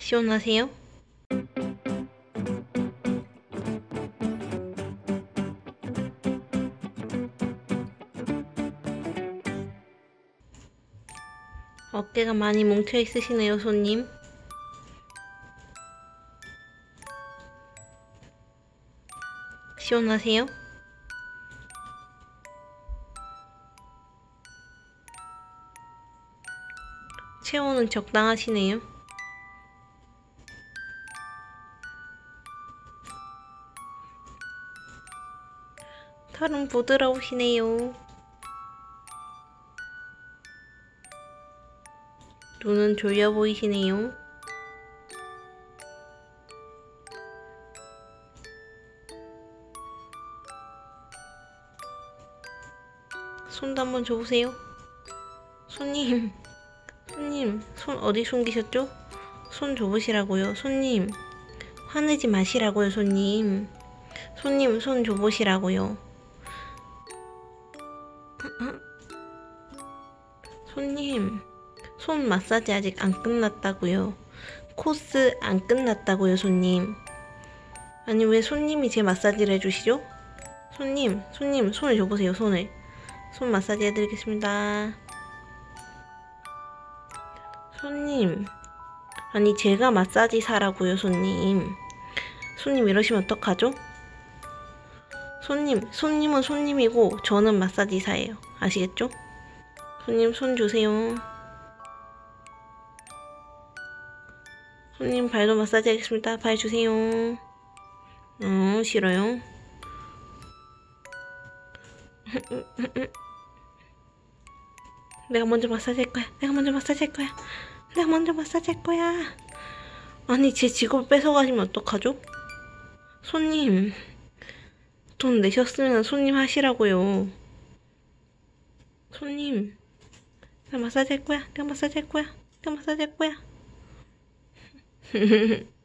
시원하세요? 어깨가 많이 뭉쳐 있으시네요, 손님. 시원하세요? 체온은 적당하시네요. 털은 부드러우시네요. 눈은 졸려 보이시네요. 손도 한번 줘보세요. 손님, 손 어디 숨기셨죠? 손 줘보시라고요. 손님, 화내지 마시라고요, 손님. 손님, 손 줘보시라고요. 손님, 손 마사지 아직 안 끝났다고요. 코스 안 끝났다고요, 손님. 아니, 왜 손님이 제 마사지를 해주시죠? 손님, 손을 줘보세요, 손을. 손 마사지 해드리겠습니다. 손님, 아니, 제가 마사지사라고요, 손님. 손님 이러시면 어떡하죠? 손님은 손님이고 저는 마사지사예요. 아시겠죠? 손님 손 주세요. 손님 발도 마사지 하겠습니다. 발 주세요. 싫어요. 내가 먼저 마사지 할 거야. 내가 먼저 마사지 할 거야. 내가 먼저 마사지 할 거야. 아니, 제 직업 뺏어가시면 어떡하죠? 손님, 돈 내셨으면 손님 하시라고요. 손님, 내가 마사지 할 거야. 내가 마사지 할 거야. 내가 마사지 할 거야.